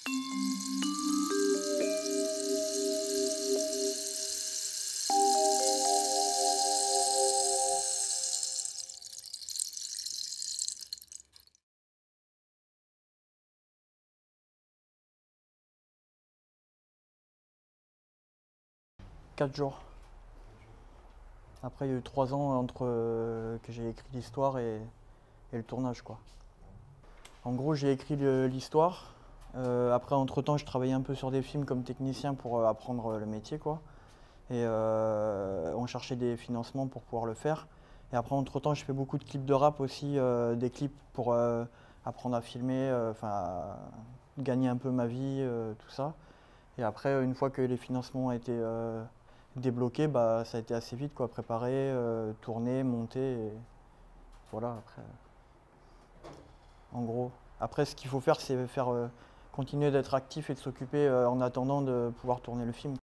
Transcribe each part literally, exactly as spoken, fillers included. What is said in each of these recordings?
Quatre jours. Après, il y a eu trois ans entre euh, que j'ai écrit l'histoire et, et le tournage, quoi. En gros, j'ai écrit l'histoire. Euh, après, entre-temps, je travaillais un peu sur des films comme technicien pour euh, apprendre le métier, quoi. Et euh, on cherchait des financements pour pouvoir le faire. Et après, entre-temps, je fais beaucoup de clips de rap aussi, euh, des clips pour euh, apprendre à filmer, enfin, euh, gagner un peu ma vie, euh, tout ça. Et après, une fois que les financements ont été euh, débloqué, bah, ça a été assez vite, quoi, préparer, euh, tourner, monter, et voilà, après, en gros. Après, ce qu'il faut faire, c'est faire euh, continuer d'être actif et de s'occuper euh, en attendant de pouvoir tourner le film.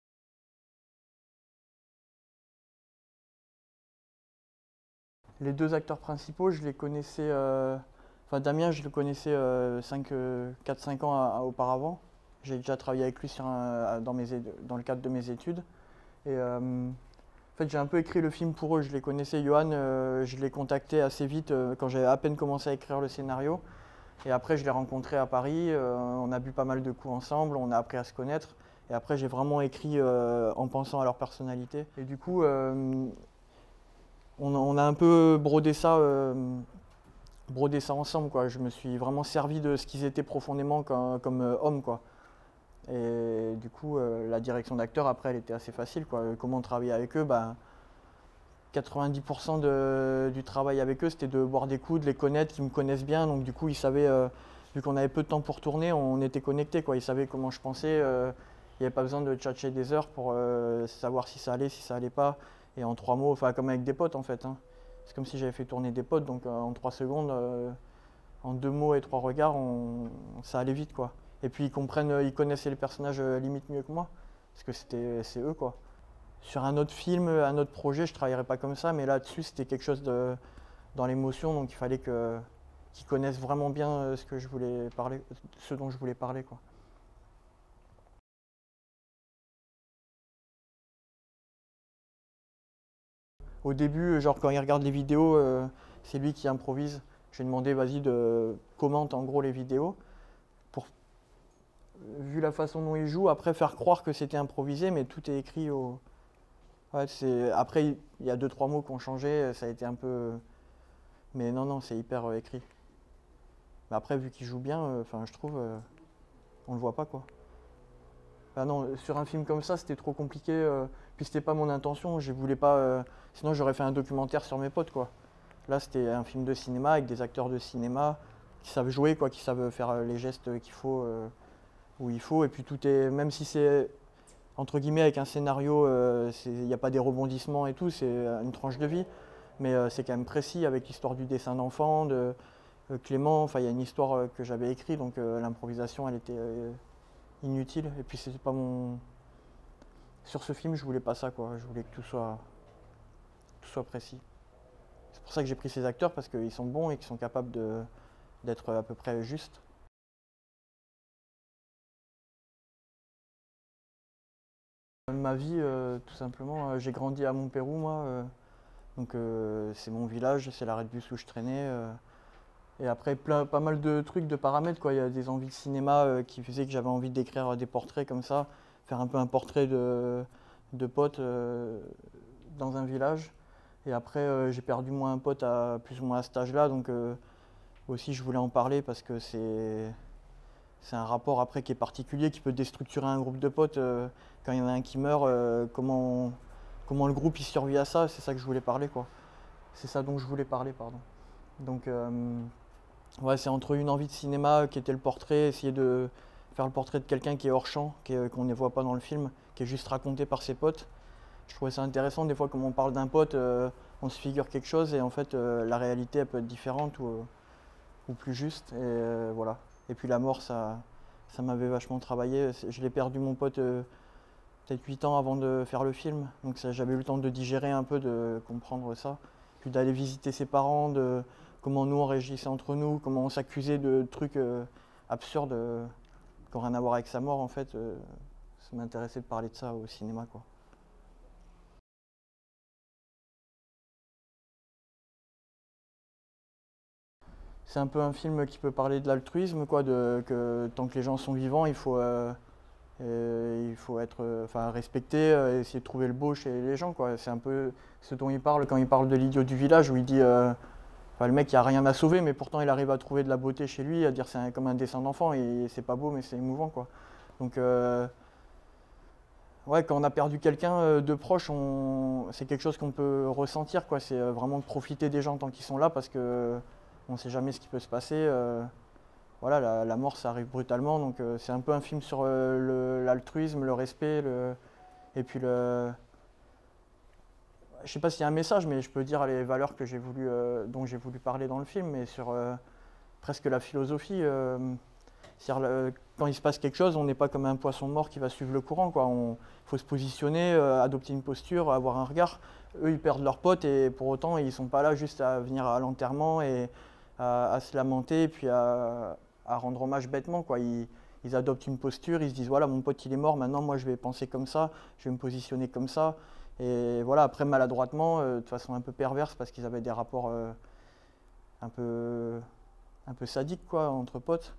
Les deux acteurs principaux, je les connaissais, euh, enfin Damien, je le connaissais euh, quatre cinq ans à, à, auparavant. J'ai déjà travaillé avec lui sur un, dans, mes, dans le cadre de mes études. Et, euh, En fait, j'ai un peu écrit le film pour eux, je les connaissais. Johan, euh, je l'ai contacté assez vite euh, quand j'avais à peine commencé à écrire le scénario. Et après, je l'ai rencontré à Paris, euh, on a bu pas mal de coups ensemble, on a appris à se connaître. Et après, j'ai vraiment écrit euh, en pensant à leur personnalité. Et du coup, euh, on, on, a un peu brodé ça, euh, brodé ça ensemble, quoi. Je me suis vraiment servi de ce qu'ils étaient profondément comme, comme euh, hommes, quoi. Et du coup, euh, la direction d'acteur, après, elle était assez facile, quoi. Comment travailler avec eux, bah, quatre-vingt-dix pour cent de, du travail avec eux, c'était de boire des coups, de les connaître, qu'ils me connaissent bien. Donc du coup, ils savaient, euh, vu qu'on avait peu de temps pour tourner, on était connectés, quoi. Ils savaient comment je pensais. Euh, il n'y avait pas besoin de tchatcher des heures pour euh, savoir si ça allait, si ça allait pas. Et en trois mots, enfin comme avec des potes en fait. Hein. C'est comme si j'avais fait tourner des potes, donc euh, en trois secondes, euh, en deux mots et trois regards, on, ça allait vite, quoi. Et puis ils comprennent, ils connaissaient les personnages euh, limite mieux que moi, parce que c'était, c'est eux, quoi. Sur un autre film, un autre projet, je ne travaillerais pas comme ça, mais là-dessus, c'était quelque chose de, dans l'émotion, donc il fallait que, qu'ils connaissent vraiment bien ce, que je voulais parler, ce dont je voulais parler, quoi. Au début, genre quand il regarde les vidéos, euh, c'est lui qui improvise. J'ai demandé, vas-y, de commente en gros les vidéos, pour, vu la façon dont il joue, après faire croire que c'était improvisé, mais tout est écrit au... Ouais, c'est... Après, il y a deux, trois mots qui ont changé, ça a été un peu... Mais non, non, c'est hyper euh, écrit. Mais après, vu qu'il joue bien, enfin, euh, je trouve, euh, on le voit pas, quoi. Ah non, sur un film comme ça, c'était trop compliqué. Euh, puis c'était pas mon intention. Je voulais pas. Euh, sinon, j'aurais fait un documentaire sur mes potes, quoi. Là, c'était un film de cinéma avec des acteurs de cinéma qui savent jouer, quoi, qui savent faire les gestes qu'il faut, euh, où il faut. Et puis tout est, même si c'est entre guillemets avec un scénario, il n'y a pas des rebondissements et tout, c'est une tranche de vie. Mais euh, c'est quand même précis avec l'histoire du dessin d'enfant, de euh, Clément. Enfin, il y a une histoire euh, que j'avais écrite, donc euh, l'improvisation, elle était euh, inutile. Et puis c'était pas mon. Sur ce film, je voulais pas ça, quoi. Je voulais que tout soit, tout soit précis. C'est pour ça que j'ai pris ces acteurs parce qu'ils sont bons et qu'ils sont capables de, d'être à peu près justes. Ma vie, euh, tout simplement, euh, j'ai grandi à Montpérou, moi. Euh, donc euh, c'est mon village, c'est l'arrêt de bus où je traînais. Euh, et après, plein, pas mal de trucs, de paramètres, quoi. Il y a des envies de cinéma euh, qui faisaient que j'avais envie d'écrire des portraits comme ça, faire un peu un portrait de, de potes euh, dans un village. Et après, euh, j'ai perdu moi un pote à plus ou moins à cet âge-là, donc euh, aussi je voulais en parler parce que c'est c'est un rapport après qui est particulier, qui peut déstructurer un groupe de potes. Euh, quand il y en a un qui meurt, euh, comment, comment le groupe il survit à ça, c'est ça que je voulais parler, quoi. C'est ça dont je voulais parler, pardon. Donc euh, ouais, c'est entre une envie de cinéma qui était le portrait, essayer de faire le portrait de quelqu'un qui est hors champ, qu'on ne voit pas dans le film, qui est juste raconté par ses potes. Je trouvais ça intéressant, des fois, comme on parle d'un pote, euh, on se figure quelque chose et en fait, euh, la réalité, elle peut être différente ou, euh, ou plus juste. Et euh, voilà. Et puis la mort, ça, ça m'avait vachement travaillé. Je l'ai perdu, mon pote, euh, peut-être huit ans avant de faire le film. Donc j'avais eu le temps de digérer un peu, de comprendre ça. Puis d'aller visiter ses parents, de comment nous on réagissait entre nous, comment on s'accusait de trucs euh, absurdes. Euh, qui n'ont rien à voir avec sa mort, en fait, euh, ça m'intéressait de parler de ça au cinéma, quoi. C'est un peu un film qui peut parler de l'altruisme, quoi, de, que tant que les gens sont vivants, il faut, euh, euh, il faut être, euh, enfin, respecter, euh, essayer de trouver le beau chez les gens, quoi. C'est un peu ce dont il parle quand il parle de l'idiot du village, où il dit, euh, enfin, le mec, il n'y a rien à sauver, mais pourtant il arrive à trouver de la beauté chez lui, à dire c'est un- comme un dessin d'enfant, et c'est pas beau, mais c'est émouvant, quoi. Donc, euh, ouais, quand on a perdu quelqu'un euh, de proche, on... c'est quelque chose qu'on peut ressentir, quoi. C'est euh, vraiment de profiter des gens tant qu'ils sont là, parce que on ne sait jamais ce qui peut se passer. euh, Voilà, la, la mort, ça arrive brutalement, donc euh, c'est un peu un film sur euh, le- l'altruisme, le respect, le, et puis le... Je sais pas s'il y a un message, mais je peux dire les valeurs que j'ai voulu, euh, dont j'ai voulu parler dans le film, mais sur euh, presque la philosophie. euh, c'est-à-dire, le- quand il se passe quelque chose, on n'est pas comme un poisson mort qui va suivre le courant, quoi. Il faut se positionner, euh, adopter une posture, avoir un regard. Eux, ils perdent leurs potes et pour autant, ils sont pas là juste à venir à l'enterrement et à, à se lamenter et puis à, à rendre hommage bêtement, quoi. Ils, ils adoptent une posture, ils se disent voilà, mon pote il est mort, maintenant moi je vais penser comme ça, je vais me positionner comme ça. Et voilà, après maladroitement, euh, de façon un peu perverse parce qu'ils avaient des rapports euh, un peu, un peu sadiques, quoi, entre potes.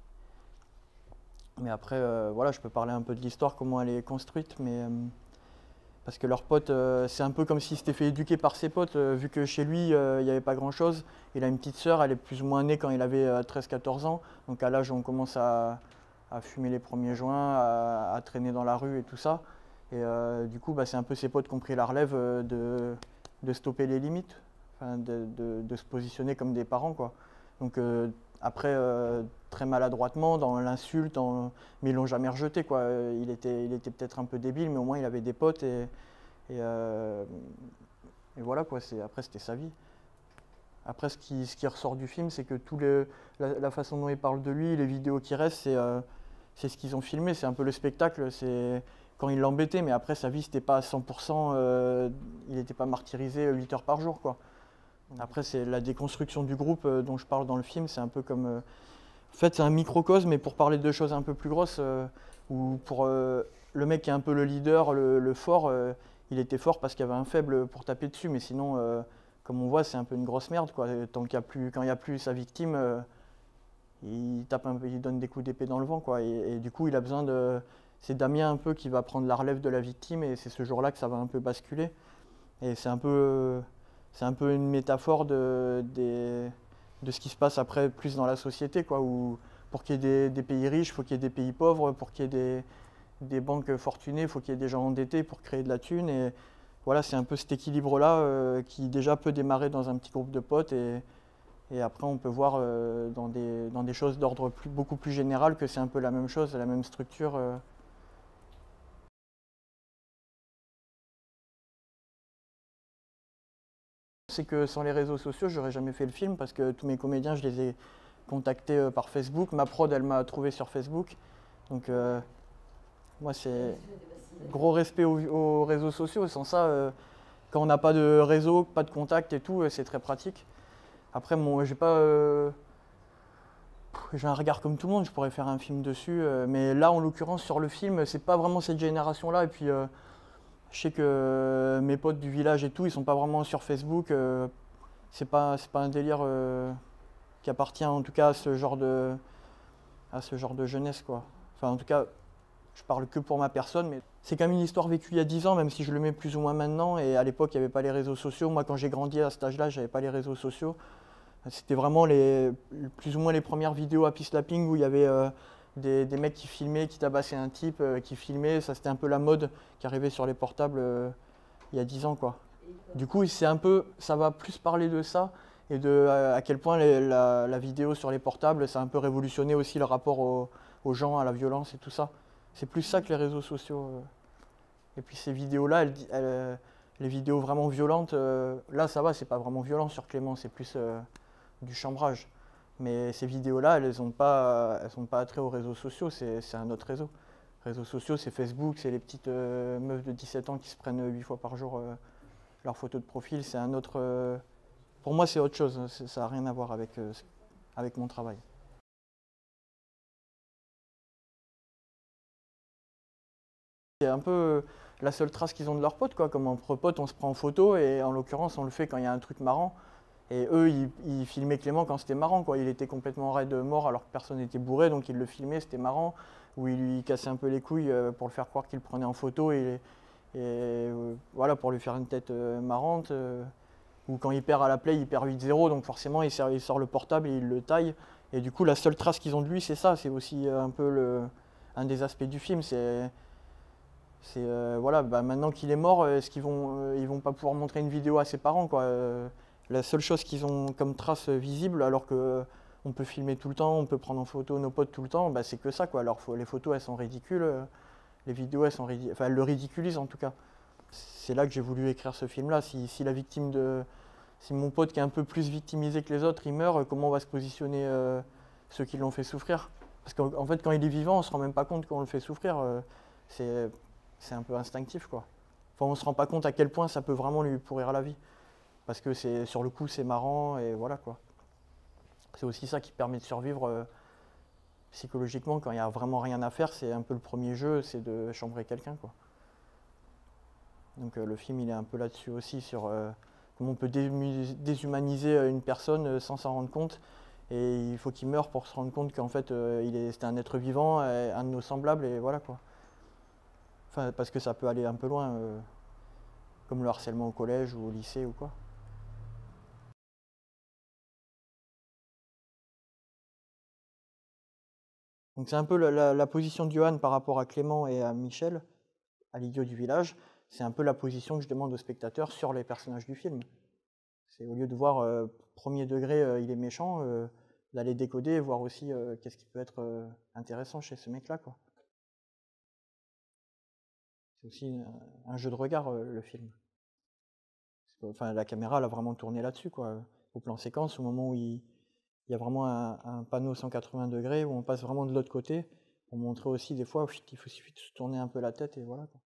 Mais après, euh, voilà, je peux parler un peu de l'histoire, comment elle est construite, mais euh, parce que leurs potes, euh, c'est un peu comme s'il s'était fait éduquer par ses potes, euh, vu que chez lui, euh, il n'y avait pas grand-chose. Il a une petite sœur, elle est plus ou moins née quand il avait euh, treize quatorze ans, donc à l'âge où on commence à, à fumer les premiers joints, à, à traîner dans la rue et tout ça. Et euh, du coup, bah, c'est un peu ses potes qui ont pris la relève euh, de, de stopper les limites, enfin, de, de- de se positionner comme des parents, quoi. Donc euh, après, euh, très maladroitement, dans l'insulte, dans- mais ils l'ont jamais rejeté, quoi. Il était, il était peut-être un peu débile, mais au moins il avait des potes et, et, euh, et voilà, quoi. C'est, après, c'était sa vie. Après, ce qui, ce qui ressort du film, c'est que tout le, la, la façon dont il parle de lui, les vidéos qui restent, c'est euh, c'est ce qu'ils ont filmé, c'est un peu le spectacle. C'est quand il l'embêtait, mais après, sa vie, c'était pas à cent pour cent, euh, il n'était pas martyrisé huit heures par jour, quoi. Après, c'est la déconstruction du groupe euh, dont je parle dans le film, c'est un peu comme... euh, en fait, c'est un microcosme, mais pour parler de choses un peu plus grosses, euh, où pour euh, le mec qui est un peu le leader, le, le fort, euh, il était fort parce qu'il y avait un faible pour taper dessus, mais sinon, euh, comme on voit, c'est un peu une grosse merde, quoi. Tant qu'il y a plus, quand il n'y a plus sa victime, euh, il tape un peu, il donne des coups d'épée dans le vent, quoi. Et, et du coup, il a besoin de... C'est Damien un peu qui va prendre la relève de la victime, et c'est ce jour-là que ça va un peu basculer. Et c'est un peu, c'est un peu une métaphore de, des- de ce qui se passe après plus dans la société, quoi, où pour qu'il y ait des, des pays riches, il faut qu'il y ait des pays pauvres, pour qu'il y ait des, des banques fortunées, il faut qu'il y ait des gens endettés pour créer de la thune. Et voilà, c'est un peu cet équilibre-là euh, qui déjà peut démarrer dans un petit groupe de potes. Et, et après, on peut voir euh, dans, des, dans des choses d'ordre plus- beaucoup plus général que c'est un peu la même chose, la même structure. euh. C'est que sans les réseaux sociaux, j'aurais jamais fait le film parce que tous mes comédiens, je les ai contactés euh, par Facebook. Ma prod, elle m'a trouvé sur Facebook. Donc, euh, moi, c'est gros respect aux, aux réseaux sociaux. Sans ça, euh, quand on n'a pas de réseau, pas de contact et tout, euh, c'est très pratique. Après, moi, j'ai pas, euh, j'ai un regard comme tout le monde. Je pourrais faire un film dessus, euh, mais là, en l'occurrence, sur le film, c'est pas vraiment cette génération-là. Et puis, euh, je sais que euh, mes potes du village et tout, ils sont pas vraiment sur Facebook. euh, c'est pas, c'est pas un délire. euh, qui appartient en tout cas à ce genre de, à ce genre de jeunesse, quoi. Enfin, en tout cas, je parle que pour ma personne, mais c'est quand même une histoire vécue il y a dix ans, même si je le mets plus ou moins maintenant. Et à l'époque, il n'y avait pas les réseaux sociaux. Moi, quand j'ai grandi à cet âge-là, j'avais pas les réseaux sociaux. C'était vraiment les, plus ou moins les premières vidéos happy slapping où il y avait euh, des, des mecs qui filmaient, qui tabassaient un type, euh, qui filmaient. Ça, c'était un peu la mode qui arrivait sur les portables euh, il y a dix ans, quoi. Du coup, c'est un peu, ça va plus parler de ça et de à, à quel point les- la, la vidéo sur les portables, ça a un peu révolutionné aussi le rapport au- aux gens, à la violence et tout ça. C'est plus ça que les réseaux sociaux. euh. Et puis ces vidéos-là, elles- elles, euh, les vidéos vraiment violentes, euh, là ça va, c'est pas vraiment violent sur Clément, c'est plus euh, du chambrage. Mais ces vidéos-là, elles n'ont pas, elles sont pas attrait aux réseaux sociaux, c'est c'est un autre réseau. Réseaux sociaux, c'est Facebook, c'est les petites euh, meufs de dix-sept ans qui se prennent huit fois par jour euh, leur photo de profil, c'est un autre. euh, Pour moi, c'est autre chose. c'est- Ça n'a rien à voir avec, euh, avec mon travail. C'est un peu la seule trace qu'ils ont de leur pote, quoi. Comme entre potes, on se prend en photo et en l'occurrence, on le fait quand il y a un truc marrant. Et eux, ils, ils filmaient Clément quand c'était marrant, quoi. Il était complètement raide mort alors que personne n'était bourré, donc ils le filmaient, c'était marrant. Ou ils lui cassaient un peu les couilles euh, pour le faire croire qu'il le prenait en photo et, et euh, voilà, pour lui faire une tête euh, marrante. Euh, ou quand il perd à la play, il perd huit zéro, donc forcément il sort, il sort le portable et il le taille. Et du coup, la seule trace qu'ils ont de lui, c'est ça. C'est aussi euh, un peu le, un des aspects du film. C'est C'est euh, voilà, bah, maintenant qu'il est mort, est-ce qu'ils vont, euh, ils vont pas pouvoir montrer une vidéo à ses parents, quoi. Euh, la seule chose qu'ils ont comme trace visible, alors que euh, on peut filmer tout le temps, on peut prendre en photo nos potes tout le temps, bah, c'est que ça, quoi. Alors faut- les photos, elles sont ridicules, euh, les vidéos, elles sont ridicules, enfin elles le ridiculisent en tout cas. C'est là que j'ai voulu écrire ce film-là. Si, si la victime de, si mon pote qui est un peu plus victimisé que les autres, il meurt, comment on va se positionner euh, ceux qui l'ont fait souffrir? Parce qu'en en fait, quand il est vivant, on se rend même pas compte qu'on le fait souffrir. euh, c'est c'est un peu instinctif, quoi. Enfin, on se rend pas compte à quel point ça peut vraiment lui pourrir la vie. Parce que c'est sur le coup, c'est marrant et voilà, quoi. C'est aussi ça qui permet de survivre euh, psychologiquement quand il n'y a vraiment rien à faire. C'est un peu le premier jeu, c'est de chambrer quelqu'un, quoi. Donc euh, le film, il est un peu là-dessus aussi, sur euh, comment on peut dému- déshumaniser euh, une personne euh, sans s'en rendre compte. Et il faut qu'il meure pour se rendre compte qu'en fait, euh, il est, c'était un être vivant, euh, un de nos semblables, et voilà, quoi. Enfin, parce que ça peut aller un peu loin, euh, comme le harcèlement au collège ou au lycée ou quoi. Donc c'est un peu la, la- la position de Johan par rapport à Clément et à Michel, à l'idiot du village. C'est un peu la position que je demande aux spectateurs sur les personnages du film. C'est au lieu de voir euh, premier degré, euh, il est méchant, euh, d'aller décoder et voir aussi euh, qu'est-ce qui peut être euh, intéressant chez ce mec-là, quoi. C'est aussi une- un jeu de regard, euh, le film. Enfin, la caméra, elle a vraiment tourné là-dessus, quoi. Au plan séquence, au moment où il, il y a vraiment un, un panneau cent quatre-vingts degrés où on passe vraiment de l'autre côté, pour montrer aussi des fois, il suffit de se tourner un peu la tête et voilà, quoi.